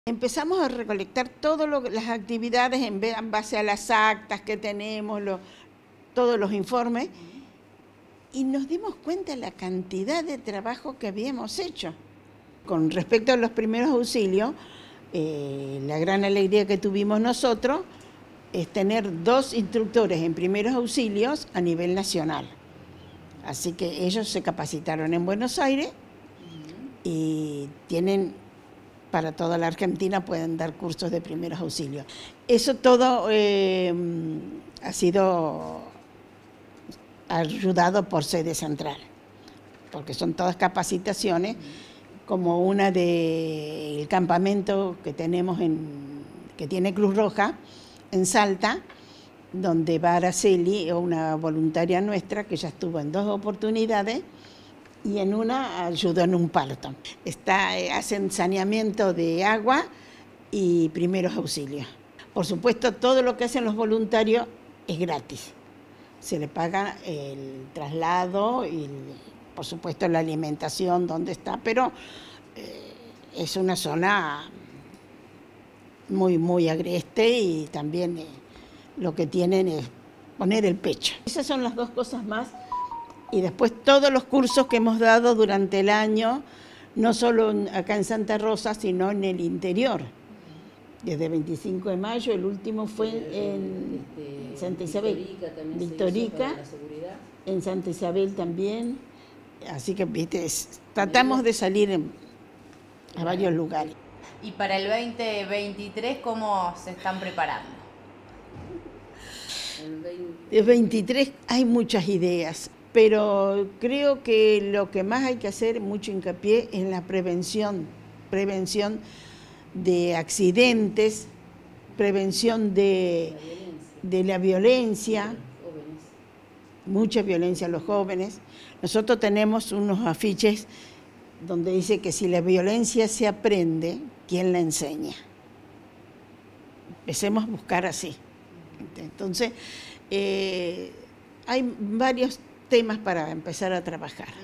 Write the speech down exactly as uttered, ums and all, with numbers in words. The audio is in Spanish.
Empezamos a recolectar todas las actividades en base a las actas que tenemos, lo, todos los informes, y nos dimos cuenta de la cantidad de trabajo que habíamos hecho. Con respecto a los primeros auxilios, eh, la gran alegría que tuvimos nosotros es tener dos instructores en primeros auxilios a nivel nacional. Así que ellos se capacitaron en Buenos Aires y tienen, para toda la Argentina pueden dar cursos de primeros auxilios. Eso todo eh, ha sido ayudado por sede central, porque son todas capacitaciones, como una del campamento que tenemos en, que tiene Cruz Roja en Salta, donde va Araceli, una voluntaria nuestra que ya estuvo en dos oportunidades y en una ayudó en un parto. Está, hacen saneamiento de agua y primeros auxilios. Por supuesto, todo lo que hacen los voluntarios es gratis. Se le paga el traslado y, por supuesto, la alimentación donde está, pero eh, es una zona muy, muy agreste y también eh, lo que tienen es poner el pecho. Esas son las dos cosas más. Y después todos los cursos que hemos dado durante el año, no solo acá en Santa Rosa, sino en el interior. Desde veinticinco de mayo, el último fue en este, Santa Isabel. Victorica, en Santa Isabel también. Así que, viste, tratamos de salir en, a varios lugares. ¿Y para el veinte veintitrés cómo se están preparando? El veintitrés hay muchas ideas, pero creo que lo que más hay que hacer, mucho hincapié, es la prevención, prevención de accidentes, prevención de, de la violencia, mucha violencia a los jóvenes. Nosotros tenemos unos afiches donde dice que si la violencia se aprende, ¿quién la enseña? Empecemos a buscar así. Entonces, eh, hay varios temas para empezar a trabajar.